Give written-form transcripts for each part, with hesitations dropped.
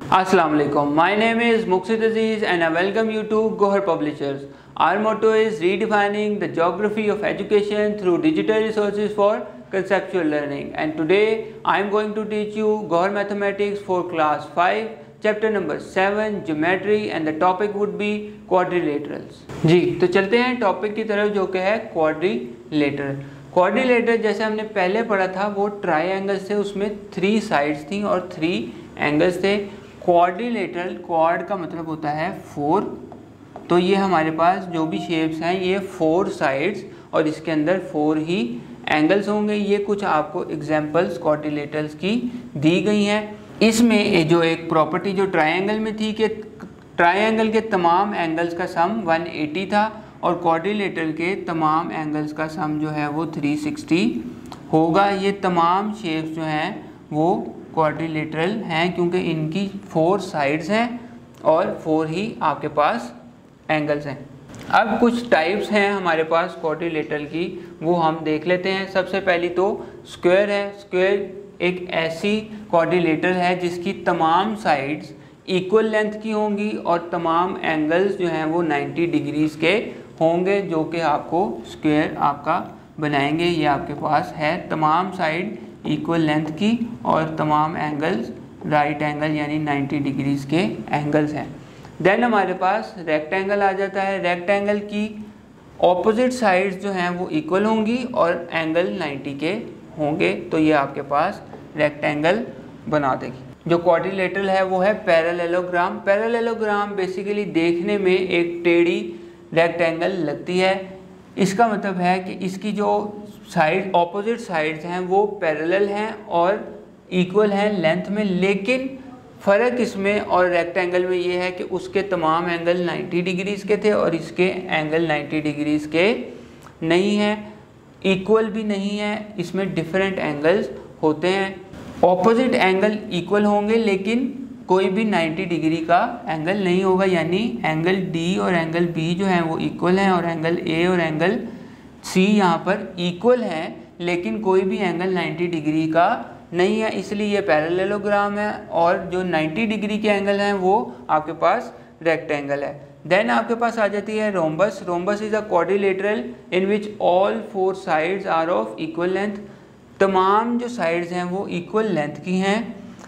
Assalamu alaikum. My name is Muqsid Aziz and I welcome you to Gohar Publishers. Our motto is redefining the geography of education through digital resources for conceptual learning. And today I am going to teach you Gohar Mathematics for class 5, chapter number 7, geometry, and the topic would be quadrilaterals. जी तो चलते हैं topic की तरफ जो कि है quadrilateral. Quadrilateral जैसे हमने पहले पढ़ा था वो ट्राइंगल्स थे, उसमें 3 साइड्स थी और 3 एंगल्स थे। क्वाड्रिलेटरल, क्वाड का मतलब होता है 4, तो ये हमारे पास जो भी शेप्स हैं ये 4 साइड्स और इसके अंदर 4 ही एंगल्स होंगे। ये कुछ आपको एग्जांपल्स क्वाड्रिलेटरल्स की दी गई हैं। इसमें जो एक प्रॉपर्टी जो ट्रायंगल में थी कि ट्रायंगल के तमाम एंगल्स का सम 180 था और क्वाड्रिलेटरल के तमाम एंगल्स का सम जो है वो 360 होगा। ये तमाम शेप्स जो हैं वो क्वाड्रिलेटरल हैं क्योंकि इनकी 4 साइड्स हैं और 4 ही आपके पास एंगल्स हैं। अब कुछ टाइप्स हैं हमारे पास क्वाड्रिलेटरल की, वो हम देख लेते हैं। सबसे पहली तो स्क्वायर है। स्क्वायर एक ऐसी क्वाड्रिलेटरल है जिसकी तमाम साइड्स इक्वल लेंथ की होंगी और तमाम एंगल्स जो हैं वो 90 डिग्रीज के होंगे, जो कि आपको स्क्वायर आपका बनाएंगे। ये आपके पास है तमाम साइड इक्वल लेंथ की और तमाम एंगल्स राइट एंगल यानी 90 डिग्रीज के एंगल्स हैं। देन हमारे पास रेक्टेंगल आ जाता है। रेक्टेंगल की ऑपोजिट साइड्स जो हैं वो इक्वल होंगी और एंगल 90 के होंगे, तो ये आपके पास रेक्टेंगल बना देगी। जो क्वाड्रिलेटरल है वो है पैरेललोग्राम। पैरेललोग्राम बेसिकली देखने में एक टेढ़ी रेक्टेंगल लगती है। इसका मतलब है कि इसकी जो साइड ऑपोजिट साइड्स हैं वो पैरेलल हैं और इक्वल हैं लेंथ में, लेकिन फ़र्क इसमें और रेक्टेंगल में ये है कि उसके तमाम एंगल 90 डिग्रीज़ के थे और इसके एंगल 90 डिग्रीज़ के नहीं हैं, इक्वल भी नहीं है, इसमें डिफरेंट एंगल्स होते हैं। ऑपोजिट एंगल इक्वल होंगे लेकिन कोई भी 90 डिग्री का एंगल नहीं होगा, यानी एंगल डी और एंगल बी जो हैं वो इक्वल हैं और एंगल ए और एंगल सी यहाँ पर इक्वल हैं, लेकिन कोई भी एंगल 90 डिग्री का नहीं है, इसलिए ये पैरेललोग्राम है। और जो 90 डिग्री के एंगल हैं वो आपके पास रेक्टेंगल है। देन आपके पास आ जाती है rhombus. Rhombus is a quadrilateral in which all 4 sides are of equal length. तमाम जो साइड्स हैं वो इक्वल लेंथ की हैं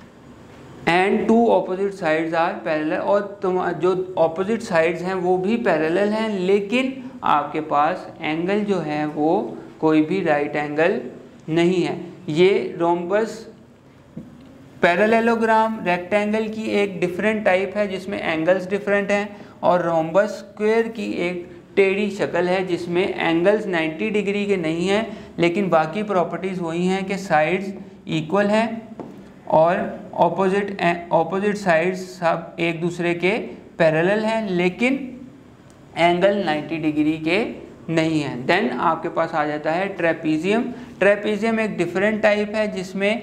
and 2 opposite sides are parallel, और जो ऑपोजिट साइड्स हैं वो भी पैरेलल हैं, लेकिन आपके पास एंगल जो है वो कोई भी राइट एंगल नहीं है। ये रोम्बस पैरेललोग्राम रेक्टेंगल की एक डिफरेंट टाइप है जिसमें एंगल्स डिफरेंट हैं, और रोम्बस स्क्वायर की एक टेढ़ी शक्ल है जिसमें एंगल्स 90 डिग्री के नहीं हैं, लेकिन बाकी प्रॉपर्टीज़ वही हैं कि साइड्स इक्वल हैं और ऑपोजिट साइड्स सब एक दूसरे के पैरेलल हैं, लेकिन एंगल 90 डिग्री के नहीं हैं। देन आपके पास आ जाता है ट्रेपीजियम। ट्रेपीजियम एक डिफरेंट टाइप है जिसमें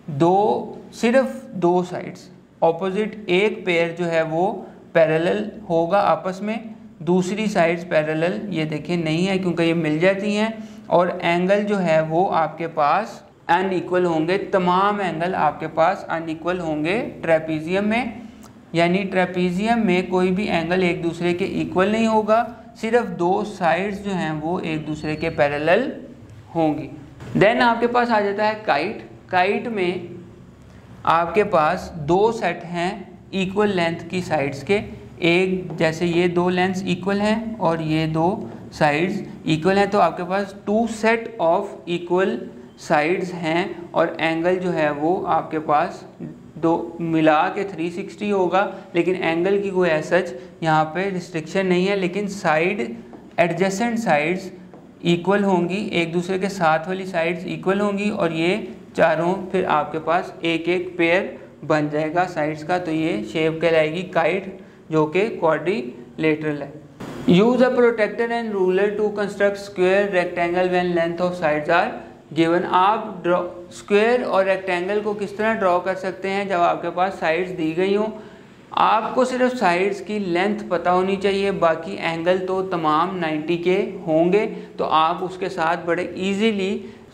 सिर्फ दो साइड्स ऑपोजिट, एक पेयर जो है वो पैरेलल होगा आपस में, दूसरी साइड्स पैरेलल ये देखिए नहीं है क्योंकि ये मिल जाती हैं, और एंगल जो है वो आपके पास अनइक्वल होंगे। तमाम एंगल आपके पास अनइक्वल होंगे ट्रेपीजियम में, यानी ट्रेपीजियम में कोई भी एंगल एक दूसरे के इक्वल नहीं होगा, सिर्फ 2 साइड्स जो हैं वो एक दूसरे के पैरेलल होंगी। देन आपके पास आ जाता है काइट। काइट में आपके पास 2 सेट हैं इक्वल लेंथ की साइड्स के, एक जैसे ये 2 लेंथ्स इक्वल हैं और ये 2 साइड्स इक्वल हैं, तो आपके पास 2 सेट ऑफ इक्वल साइड्स हैं और एंगल जो है वो आपके पास 2 मिला के 360 होगा, लेकिन एंगल की कोई सच यहाँ पे रिस्ट्रिक्शन नहीं है, लेकिन साइड एडजेसेंट साइड्स इक्वल होंगी, एक दूसरे के साथ वाली साइड्स इक्वल होंगी, और ये चारों फिर आपके पास एक एक पेयर बन जाएगा साइड्स का, तो ये शेप कहलाएगी काइट जो कि क्वाड्रिलेटरल है। Use a protractor and ruler to construct square rectangle when length of sides are given. आप स्क्वायर और रेक्टेंगल को किस तरह ड्रॉ कर सकते हैं जब आपके पास साइड्स दी गई हों। आपको सिर्फ साइड्स की लेंथ पता होनी चाहिए, बाकी एंगल तो तमाम 90 के होंगे, तो आप उसके साथ बड़े इजीली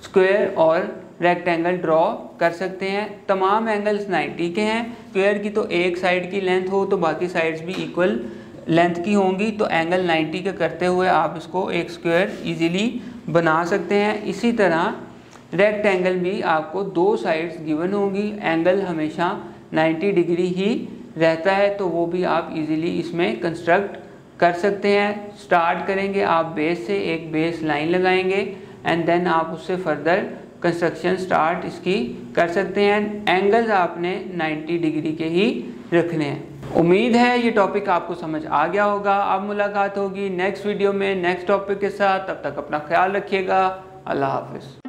स्क्वायर और रेक्टेंगल ड्रॉ कर सकते हैं। तमाम एंगल्स 90 के हैं। स्क्वायर की तो एक साइड की लेंथ हो तो बाकी साइड्स भी इक्वल लेंथ की होंगी, तो एंगल 90 का करते हुए आप इसको एक स्क्वायर इजीली बना सकते हैं। इसी तरह रेक्टेंगल भी आपको दो साइड्स गिवन होंगी, एंगल हमेशा 90 डिग्री ही रहता है, तो वो भी आप इजीली इसमें कंस्ट्रक्ट कर सकते हैं। स्टार्ट करेंगे आप बेस से, एक बेस लाइन लगाएंगे एंड देन आप उससे फर्दर कंस्ट्रक्शन स्टार्ट इसकी कर सकते हैं। एंगल्स आपने 90 डिग्री के ही रखने हैं। उम्मीद है ये टॉपिक आपको समझ आ गया होगा। अब मुलाकात होगी नेक्स्ट वीडियो में नेक्स्ट टॉपिक के साथ। तब तक अपना ख्याल रखिएगा। अल्लाह हाफिज़।